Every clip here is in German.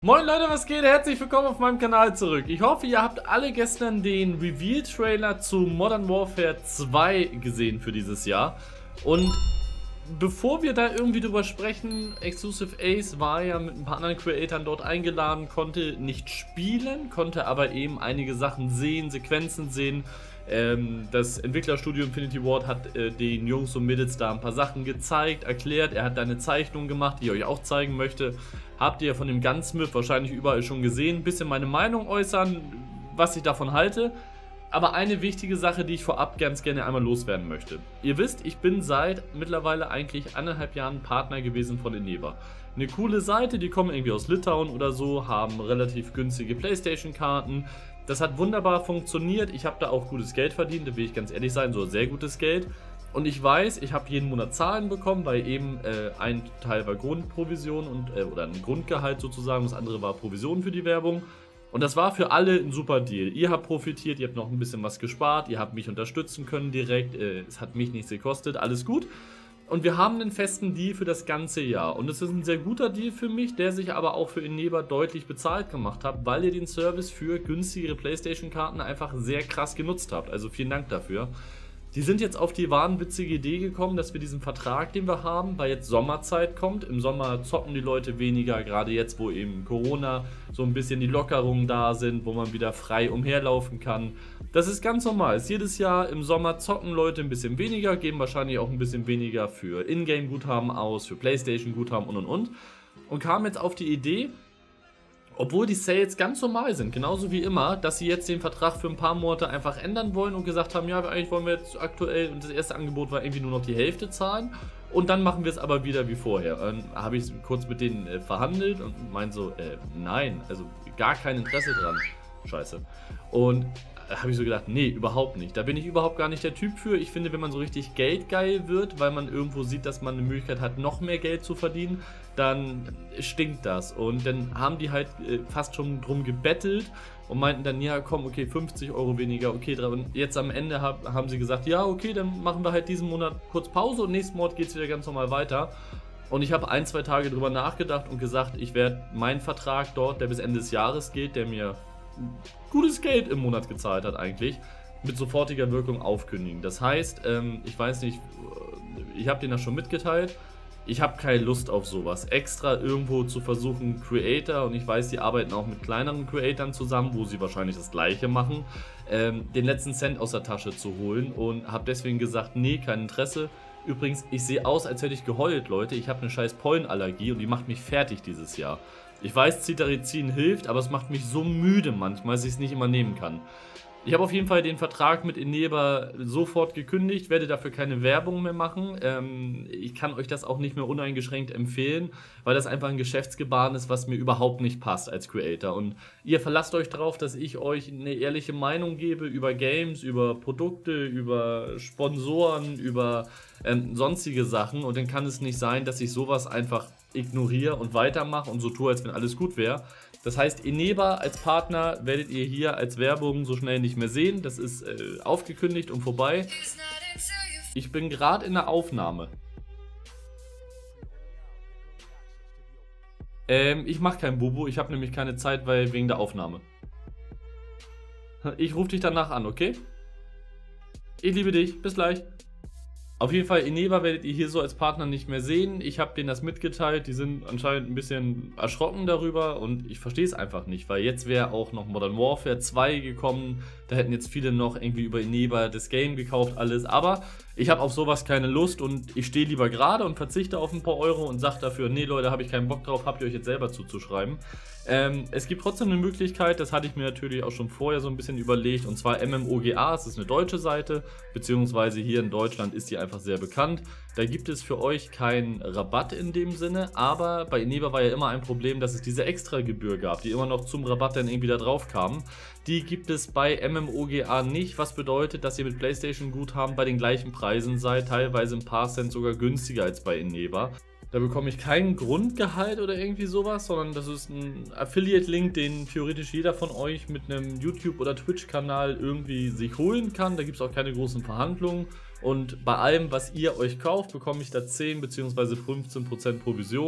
Moin Leute, was geht? Herzlich willkommen auf meinem Kanal zurück. Ich hoffe, ihr habt alle gestern den Reveal-Trailer zu Modern Warfare 2 gesehen für dieses Jahr. Und bevor wir da irgendwie drüber sprechen, Exclusive Ace war ja mit ein paar anderen Creatoren dort eingeladen, konnte nicht spielen, konnte aber eben einige Sachen sehen, Sequenzen sehen. Das Entwicklerstudio Infinity Ward hat den Jungs und Mädels da ein paar Sachen gezeigt, erklärt. Er hat da eine Zeichnung gemacht, die ich euch auch zeigen möchte. Habt ihr von dem Gunsmith wahrscheinlich überall schon gesehen. Ein bisschen meine Meinung äußern, was ich davon halte. Aber eine wichtige Sache, die ich vorab ganz gerne einmal loswerden möchte. Ihr wisst, ich bin seit mittlerweile eigentlich 1,5 Jahren Partner gewesen von Eneba. Eine coole Seite, die kommen irgendwie aus Litauen oder so, haben relativ günstige PlayStation-Karten. Das hat wunderbar funktioniert. Ich habe da auch gutes Geld verdient, da will ich ganz ehrlich sein, so sehr gutes Geld. Und ich weiß, ich habe jeden Monat Zahlen bekommen, weil eben ein Teil war Grundprovision und, oder ein Grundgehalt sozusagen, das andere war Provision für die Werbung. Und das war für alle ein super Deal. Ihr habt profitiert, ihr habt noch ein bisschen was gespart, ihr habt mich unterstützen können direkt, es hat mich nichts gekostet, alles gut. Und wir haben einen festen Deal für das ganze Jahr. Und es ist ein sehr guter Deal für mich, der sich aber auch für Eneba deutlich bezahlt gemacht hat, weil ihr den Service für günstigere PlayStation-Karten einfach sehr krass genutzt habt. Also vielen Dank dafür. Die sind jetzt auf die wahnwitzige Idee gekommen, dass wir diesen Vertrag, den wir haben, weil jetzt Sommerzeit kommt. Im Sommer zocken die Leute weniger, gerade jetzt, wo eben Corona so ein bisschen die Lockerungen da sind, wo man wieder frei umherlaufen kann. Das ist ganz normal. Ist jedes Jahr im Sommer zocken Leute ein bisschen weniger, geben wahrscheinlich auch ein bisschen weniger für Ingame-Guthaben aus, für PlayStation-Guthaben und. Und kamen jetzt auf die Idee, obwohl die Sales ganz normal sind, genauso wie immer, dass sie jetzt den Vertrag für ein paar Monate einfach ändern wollen und gesagt haben, ja, eigentlich wollen wir jetzt aktuell, und das erste Angebot war irgendwie nur noch die Hälfte zahlen und dann machen wir es aber wieder wie vorher. Dann habe ich kurz mit denen verhandelt und meinte so, nein, also gar kein Interesse dran. Scheiße. Und habe ich so gedacht, nee, überhaupt nicht. Da bin ich überhaupt gar nicht der Typ für. Ich finde, wenn man so richtig geldgeil wird, weil man irgendwo sieht, dass man eine Möglichkeit hat, noch mehr Geld zu verdienen, dann stinkt das. Und dann haben die halt fast schon drum gebettelt und meinten dann, ja komm, okay, 50 Euro weniger, okay. Und jetzt am Ende haben sie gesagt, ja okay, dann machen wir halt diesen Monat kurz Pause und nächsten Monat geht es wieder ganz normal weiter. Und ich habe 1, 2 Tage drüber nachgedacht und gesagt, ich werde meinen Vertrag dort, der bis Ende des Jahres geht, der mir gutes Geld im Monat gezahlt hat eigentlich, mit sofortiger Wirkung aufkündigen. Das heißt, ich weiß nicht, ich habe denen das schon mitgeteilt, ich habe keine Lust auf sowas. Extra irgendwo zu versuchen, Creator, und ich weiß, die arbeiten auch mit kleineren Creatoren zusammen, wo sie wahrscheinlich das Gleiche machen, den letzten Cent aus der Tasche zu holen und habe deswegen gesagt, nee, kein Interesse. Übrigens, ich sehe aus, als hätte ich geheult, Leute. Ich habe eine scheiß Pollenallergie und die macht mich fertig dieses Jahr. Ich weiß, Cetirizin hilft, aber es macht mich so müde manchmal, dass ich es nicht immer nehmen kann. Ich habe auf jeden Fall den Vertrag mit Eneba sofort gekündigt, werde dafür keine Werbung mehr machen. Ich kann euch das auch nicht mehr uneingeschränkt empfehlen, weil das einfach ein Geschäftsgebaren ist, was mir überhaupt nicht passt als Creator. Und ihr verlasst euch darauf, dass ich euch eine ehrliche Meinung gebe über Games, über Produkte, über Sponsoren, über sonstige Sachen. Und dann kann es nicht sein, dass ich sowas einfach ignoriere und weitermache und so tue, als wenn alles gut wäre. Das heißt, Eneba als Partner werdet ihr hier als Werbung so schnell nicht mehr sehen. Das ist aufgekündigt und vorbei. Ich bin gerade in der Aufnahme. Ich mache kein Bubu, ich habe nämlich keine Zeit, weil wegen der Aufnahme. Ich rufe dich danach an, okay? Ich liebe dich, bis gleich. Auf jeden Fall, Eneba werdet ihr hier so als Partner nicht mehr sehen. Ich habe denen das mitgeteilt, die sind anscheinend ein bisschen erschrocken darüber und ich verstehe es einfach nicht, weil jetzt wäre auch noch Modern Warfare 2 gekommen, da hätten jetzt viele noch irgendwie über Eneba das Game gekauft, alles, aber ich habe auf sowas keine Lust und ich stehe lieber gerade und verzichte auf ein paar Euro und sage dafür, nee Leute, habe ich keinen Bock drauf, habt ihr euch jetzt selber zuzuschreiben. Es gibt trotzdem eine Möglichkeit, das hatte ich mir natürlich auch schon vorher so ein bisschen überlegt, und zwar MMOGA, es ist eine deutsche Seite, beziehungsweise hier in Deutschland ist die einfach sehr bekannt. Da gibt es für euch keinen Rabatt in dem Sinne, aber bei Eneba war ja immer ein Problem, dass es diese Extragebühr gab, die immer noch zum Rabatt dann irgendwie da drauf kamen. Die gibt es bei MMOGA nicht, was bedeutet, dass ihr mit PlayStation-Guthaben bei den gleichen Preisen seid, teilweise ein paar Cent sogar günstiger als bei Eneba. Da bekomme ich kein Grundgehalt oder irgendwie sowas, sondern das ist ein Affiliate-Link, den theoretisch jeder von euch mit einem YouTube- oder Twitch-Kanal irgendwie sich holen kann. Da gibt es auch keine großen Verhandlungen. Und bei allem, was ihr euch kauft, bekomme ich da 10 bzw. 15% Provision.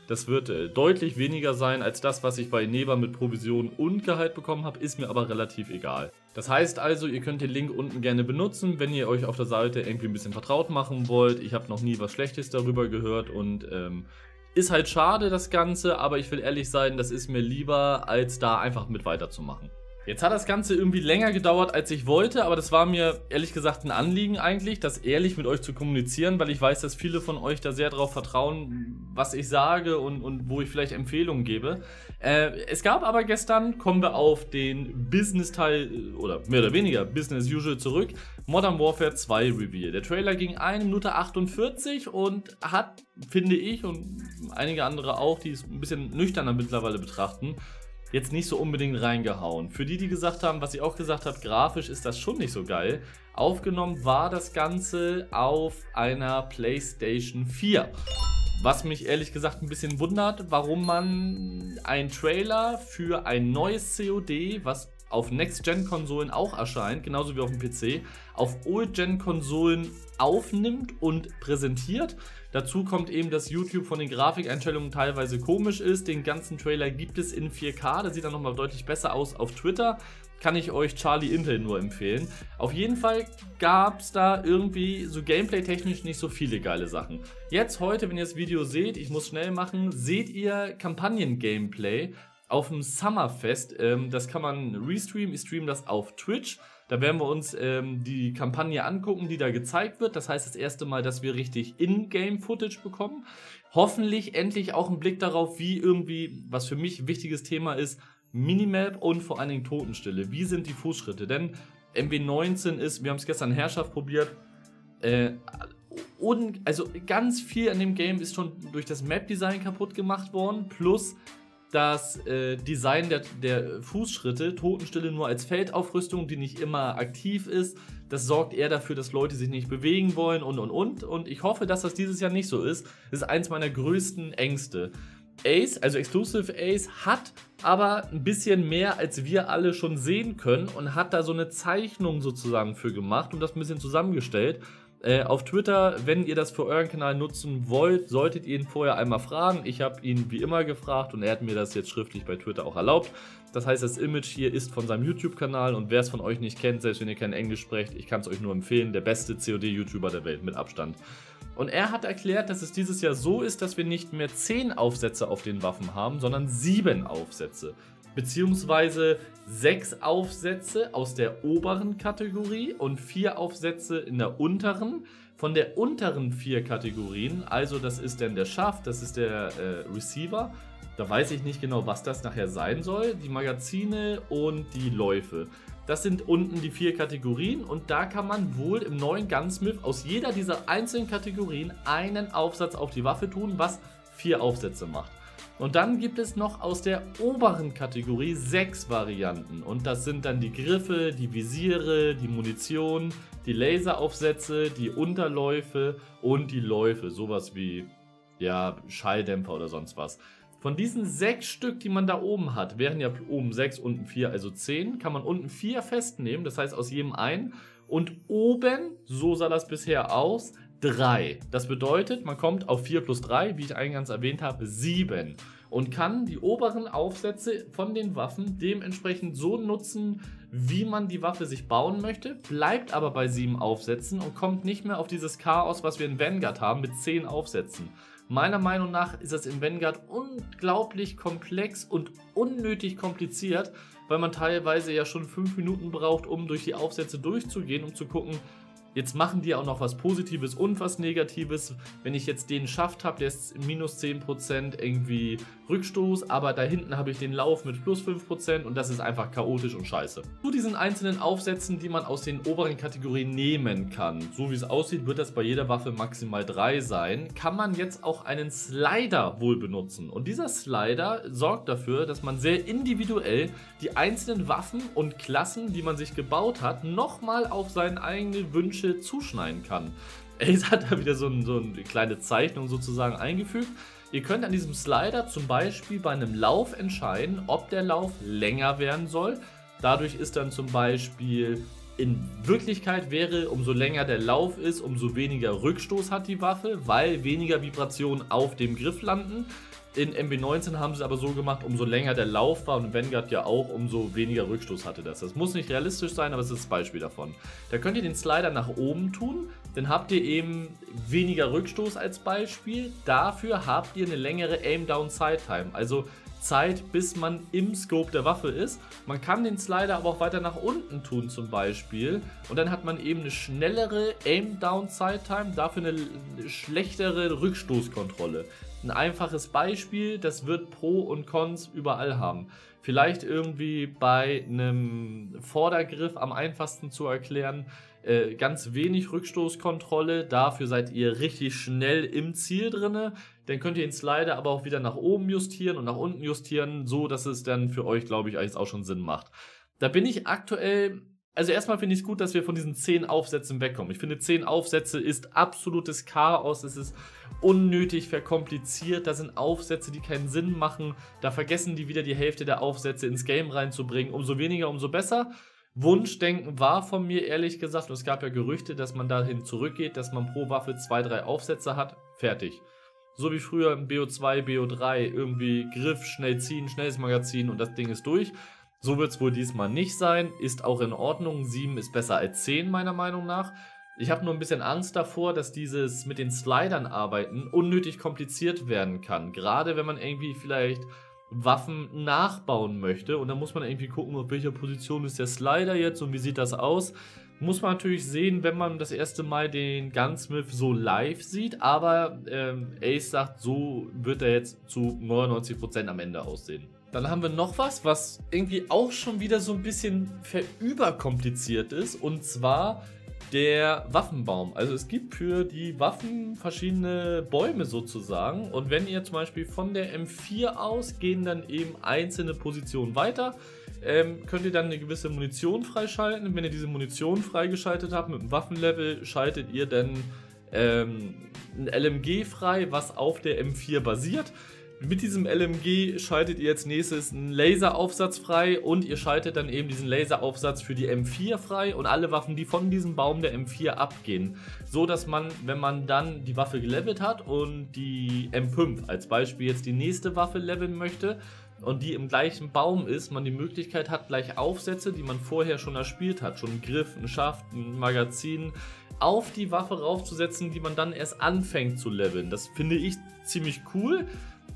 Das wird deutlich weniger sein als das, was ich bei Neva mit Provision und Gehalt bekommen habe, ist mir aber relativ egal. Das heißt also, ihr könnt den Link unten gerne benutzen, wenn ihr euch auf der Seite irgendwie ein bisschen vertraut machen wollt. Ich habe noch nie was Schlechtes darüber gehört und ist halt schade das Ganze, aber ich will ehrlich sein, das ist mir lieber, als da einfach mit weiterzumachen. Jetzt hat das Ganze irgendwie länger gedauert, als ich wollte, aber das war mir ehrlich gesagt ein Anliegen eigentlich, das ehrlich mit euch zu kommunizieren, weil ich weiß, dass viele von euch da sehr darauf vertrauen, was ich sage und wo ich vielleicht Empfehlungen gebe. Es gab aber gestern, kommen wir auf den Business-Teil oder mehr oder weniger Business as usual zurück, Modern Warfare 2 Reveal. Der Trailer ging 1 Minute 48 und hat, finde ich und einige andere auch, die es ein bisschen nüchterner mittlerweile betrachten, jetzt nicht so unbedingt reingehauen. Für die gesagt haben, was ich auch gesagt habe, grafisch ist das schon nicht so geil. Aufgenommen war das Ganze auf einer PlayStation 4. Was mich ehrlich gesagt ein bisschen wundert, warum man einen Trailer für ein neues COD, was auf Next-Gen-Konsolen auch erscheint, genauso wie auf dem PC, auf Old-Gen-Konsolen aufnimmt und präsentiert. Dazu kommt eben, dass YouTube von den Grafikeinstellungen teilweise komisch ist. Den ganzen Trailer gibt es in 4K, der sieht dann nochmal deutlich besser aus auf Twitter. Kann ich euch Charlie Intel nur empfehlen. Auf jeden Fall gab es da irgendwie so gameplay-technisch nicht so viele geile Sachen. Jetzt heute, wenn ihr das Video seht, ich muss schnell machen, seht ihr Kampagnen-Gameplay auf dem Summerfest. Das kann man restreamen, ich streame das auf Twitch. Da werden wir uns die Kampagne angucken, die da gezeigt wird. Das heißt das erste Mal, dass wir richtig In-Game-Footage bekommen. Hoffentlich endlich auch einen Blick darauf, wie irgendwie, was für mich ein wichtiges Thema ist, Minimap und vor allen Dingen Totenstille. Wie sind die Fußschritte? Denn MW19 ist, wir haben es gestern in Herrschaft probiert, und also ganz viel an dem Game ist schon durch das Map-Design kaputt gemacht worden, plus das Design der Fußschritte, Totenstille nur als Feldaufrüstung, die nicht immer aktiv ist. Das sorgt eher dafür, dass Leute sich nicht bewegen wollen und ich hoffe, dass das dieses Jahr nicht so ist. Das ist eins meiner größten Ängste. Ace, also Exclusive Ace, hat aber ein bisschen mehr, als wir alle schon sehen können und hat da so eine Zeichnung sozusagen für gemacht und das ein bisschen zusammengestellt. Auf Twitter, wenn ihr das für euren Kanal nutzen wollt, solltet ihr ihn vorher einmal fragen. Ich habe ihn wie immer gefragt und er hat mir das jetzt schriftlich bei Twitter auch erlaubt. Das heißt, das Image hier ist von seinem YouTube-Kanal und wer es von euch nicht kennt, selbst wenn ihr kein Englisch sprecht, ich kann es euch nur empfehlen, der beste COD-YouTuber der Welt mit Abstand. Und er hat erklärt, dass es dieses Jahr so ist, dass wir nicht mehr 10 Aufsätze auf den Waffen haben, sondern 7 Aufsätze. Beziehungsweise 6 Aufsätze aus der oberen Kategorie und 4 Aufsätze in der unteren. Von der unteren 4 Kategorien, also das ist dann der Schaft, das ist der Receiver, da weiß ich nicht genau, was das nachher sein soll, die Magazine und die Läufe. Das sind unten die 4 Kategorien und da kann man wohl im neuen Gunsmith aus jeder dieser einzelnen Kategorien einen Aufsatz auf die Waffe tun, was 4 Aufsätze macht. Und dann gibt es noch aus der oberen Kategorie 6 Varianten und das sind dann die Griffe, die Visiere, die Munition, die Laseraufsätze, die Unterläufe und die Läufe, sowas wie ja, Schalldämpfer oder sonst was. Von diesen 6 Stück, die man da oben hat, wären ja oben 6, unten 4, also 10, kann man unten 4 festnehmen, das heißt aus jedem einen und oben, so sah das bisher aus, 3. Das bedeutet, man kommt auf 4 plus 3, wie ich eingangs erwähnt habe, 7 und kann die oberen Aufsätze von den Waffen dementsprechend so nutzen, wie man die Waffe sich bauen möchte, bleibt aber bei 7 Aufsätzen und kommt nicht mehr auf dieses Chaos, was wir in Vanguard haben, mit 10 Aufsätzen. Meiner Meinung nach ist das in Vanguard unglaublich komplex und unnötig kompliziert, weil man teilweise ja schon 5 Minuten braucht, um durch die Aufsätze durchzugehen, um zu gucken, jetzt machen die auch noch was Positives und was Negatives. Wenn ich jetzt den Schaft habe, der ist minus 10% irgendwie Rückstoß, aber da hinten habe ich den Lauf mit plus 5% und das ist einfach chaotisch und scheiße. Zu diesen einzelnen Aufsätzen, die man aus den oberen Kategorien nehmen kann, so wie es aussieht, wird das bei jeder Waffe maximal 3 sein, kann man jetzt auch einen Slider wohl benutzen. Und dieser Slider sorgt dafür, dass man sehr individuell die einzelnen Waffen und Klassen, die man sich gebaut hat, nochmal auf seine eigenen Wünsche zuschneiden kann. Ace hat da wieder so eine kleine Zeichnung sozusagen eingefügt. Ihr könnt an diesem Slider zum Beispiel bei einem Lauf entscheiden, ob der Lauf länger werden soll. Dadurch ist dann zum Beispiel in Wirklichkeit wäre, umso länger der Lauf ist, umso weniger Rückstoß hat die Waffe, weil weniger Vibrationen auf dem Griff landen. In MW19 haben sie es aber so gemacht, umso länger der Lauf war und Vanguard ja auch, umso weniger Rückstoß hatte das. Das muss nicht realistisch sein, aber es ist das Beispiel davon. Da könnt ihr den Slider nach oben tun, dann habt ihr eben weniger Rückstoß als Beispiel. Dafür habt ihr eine längere Aim-Down-Side-Time, also Zeit, bis man im Scope der Waffe ist. Man kann den Slider aber auch weiter nach unten tun zum Beispiel und dann hat man eben eine schnellere Aim-Down-Side-Time, dafür eine schlechtere Rückstoßkontrolle. Ein einfaches Beispiel, das wird Pro und Cons überall haben. Vielleicht irgendwie bei einem Vordergriff am einfachsten zu erklären, ganz wenig Rückstoßkontrolle, dafür seid ihr richtig schnell im Ziel drinne. Dann könnt ihr den Slider aber auch wieder nach oben justieren und nach unten justieren, so dass es dann für euch, glaube ich, eigentlich auch schon Sinn macht. Da bin ich aktuell, also erstmal finde ich es gut, dass wir von diesen 10 Aufsätzen wegkommen. Ich finde 10 Aufsätze ist absolutes Chaos, es ist unnötig verkompliziert, da sind Aufsätze, die keinen Sinn machen, da vergessen die wieder die Hälfte der Aufsätze ins Game reinzubringen, umso weniger, umso besser. Wunschdenken war von mir ehrlich gesagt, und es gab ja Gerüchte, dass man dahin zurückgeht, dass man pro Waffe 2, 3 Aufsätze hat, fertig. So wie früher im BO2, BO3, irgendwie Griff, schnell ziehen, schnelles Magazin und das Ding ist durch. So wird es wohl diesmal nicht sein, ist auch in Ordnung, 7 ist besser als 10 meiner Meinung nach. Ich habe nur ein bisschen Angst davor, dass dieses mit den Slidern arbeiten unnötig kompliziert werden kann. Gerade wenn man irgendwie vielleicht Waffen nachbauen möchte und dann muss man irgendwie gucken, auf welcher Position ist der Slider jetzt und wie sieht das aus. Muss man natürlich sehen, wenn man das erste Mal den Gunsmith so live sieht, aber Ace sagt, so wird er jetzt zu 99% am Ende aussehen. Dann haben wir noch was irgendwie auch schon wieder so ein bisschen verüberkompliziert ist, und zwar der Waffenbaum. Also es gibt für die Waffen verschiedene Bäume sozusagen, und wenn ihr zum Beispiel von der M4 aus gehen dann eben einzelne Positionen weiter, könnt ihr dann eine gewisse Munition freischalten. Und wenn ihr diese Munition freigeschaltet habt mit dem Waffenlevel, schaltet ihr dann ein LMG frei, was auf der M4 basiert. Mit diesem LMG schaltet ihr jetzt nächstes einen Laseraufsatz frei und ihr schaltet dann eben diesen Laseraufsatz für die M4 frei und alle Waffen, die von diesem Baum der M4 abgehen. So dass man, wenn man dann die Waffe gelevelt hat und die M5 als Beispiel jetzt die nächste Waffe leveln möchte und die im gleichen Baum ist, man die Möglichkeit hat, gleich Aufsätze, die man vorher schon erspielt hat, schon einen Griff, einen Schaft, ein Magazin, auf die Waffe raufzusetzen, die man dann erst anfängt zu leveln. Das finde ich ziemlich cool.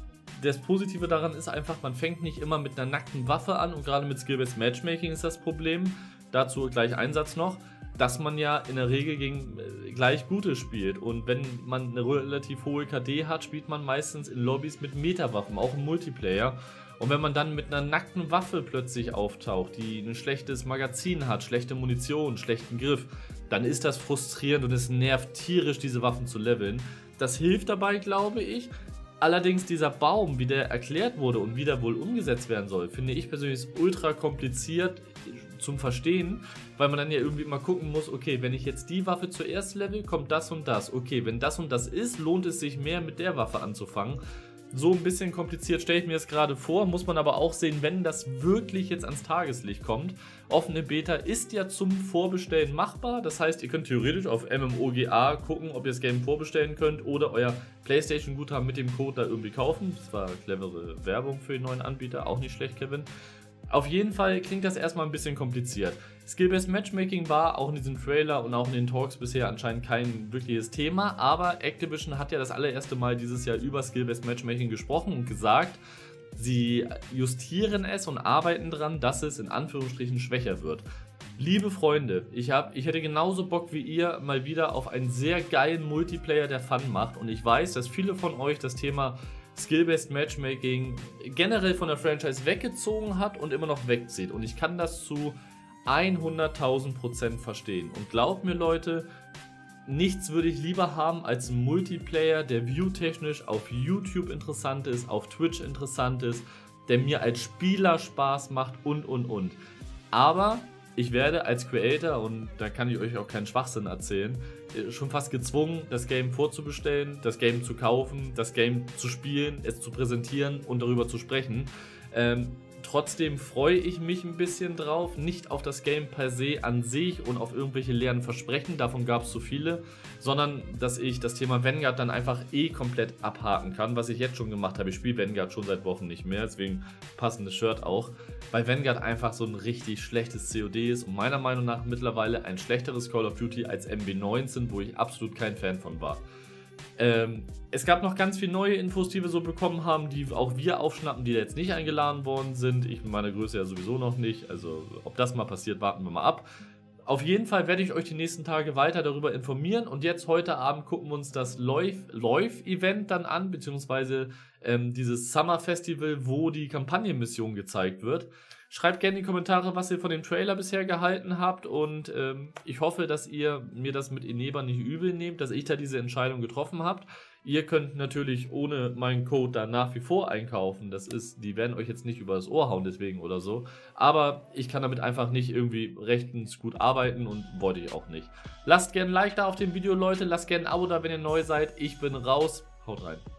Das Positive daran ist einfach, man fängt nicht immer mit einer nackten Waffe an, und gerade mit Skill-Based Matchmaking ist das Problem, dazu gleich ein Satz noch, dass man ja in der Regel gegen gleich Gute spielt, und wenn man eine relativ hohe KD hat, spielt man meistens in Lobbys mit Meta-Waffen, auch im Multiplayer, und wenn man dann mit einer nackten Waffe plötzlich auftaucht, die ein schlechtes Magazin hat, schlechte Munition, schlechten Griff, dann ist das frustrierend und es nervt tierisch, diese Waffen zu leveln. Das hilft dabei, glaube ich. Allerdings dieser Baum, wie der erklärt wurde und wie der wohl umgesetzt werden soll, finde ich persönlich ist ultra kompliziert zum Verstehen, weil man dann ja irgendwie mal gucken muss, okay, wenn ich jetzt die Waffe zuerst level, kommt das und das. Okay, wenn das und das ist, lohnt es sich mehr mit der Waffe anzufangen. So ein bisschen kompliziert stelle ich mir das gerade vor, muss man aber auch sehen, wenn das wirklich jetzt ans Tageslicht kommt. Offene Beta ist ja zum Vorbestellen machbar, das heißt, ihr könnt theoretisch auf MMOGA gucken, ob ihr das Game vorbestellen könnt oder euer PlayStation-Guthaben mit dem Code da irgendwie kaufen. Das war clevere Werbung für den neuen Anbieter, auch nicht schlecht, Kevin. Auf jeden Fall klingt das erstmal ein bisschen kompliziert. Skill-Based Matchmaking war auch in diesem Trailer und auch in den Talks bisher anscheinend kein wirkliches Thema, aber Activision hat ja das allererste Mal dieses Jahr über Skill-Based Matchmaking gesprochen und gesagt, sie justieren es und arbeiten dran, dass es in Anführungsstrichen schwächer wird. Liebe Freunde, ich hätte genauso Bock wie ihr mal wieder auf einen sehr geilen Multiplayer, der Fun macht, und ich weiß, dass viele von euch das Thema Skill-Based Matchmaking generell von der Franchise weggezogen hat und immer noch wegzieht. Und ich kann das zu 100.000% verstehen. Und glaubt mir, Leute, nichts würde ich lieber haben als einen Multiplayer, der viewtechnisch auf YouTube interessant ist, auf Twitch interessant ist, der mir als Spieler Spaß macht und. Aber ich werde als Creator, und da kann ich euch auch keinen Schwachsinn erzählen, schon fast gezwungen, das Game vorzubestellen, das Game zu kaufen, das Game zu spielen, es zu präsentieren und darüber zu sprechen. Trotzdem freue ich mich ein bisschen drauf, nicht auf das Game per se an sich und auf irgendwelche leeren Versprechen, davon gab es zu viele, sondern dass ich das Thema Vanguard dann einfach komplett abhaken kann, was ich jetzt schon gemacht habe. Ich spiele Vanguard schon seit Wochen nicht mehr, deswegen passendes Shirt auch, weil Vanguard einfach so ein richtig schlechtes COD ist und meiner Meinung nach mittlerweile ein schlechteres Call of Duty als MW19, wo ich absolut kein Fan von war. Es gab noch ganz viele neue Infos, die wir so bekommen haben, die auch wir aufschnappen, die jetzt nicht eingeladen worden sind. Ich mit meiner Größe ja sowieso noch nicht, also ob das mal passiert, warten wir mal ab. Auf jeden Fall werde ich euch die nächsten Tage weiter darüber informieren und jetzt heute Abend gucken wir uns das LoIF-Event dann an, beziehungsweise dieses Summer Festival, wo die Kampagnenmission gezeigt wird. Schreibt gerne in die Kommentare, was ihr von dem Trailer bisher gehalten habt und ich hoffe, dass ihr mir das mit Eneba nicht übel nehmt, dass ich da diese Entscheidung getroffen habt. Ihr könnt natürlich ohne meinen Code da nach wie vor einkaufen, die werden euch jetzt nicht über das Ohr hauen deswegen oder so, aber ich kann damit einfach nicht irgendwie rechtens gut arbeiten und wollte ich auch nicht. Lasst gerne ein Like da auf dem Video, Leute, lasst gerne ein Abo da, wenn ihr neu seid. Ich bin raus, haut rein.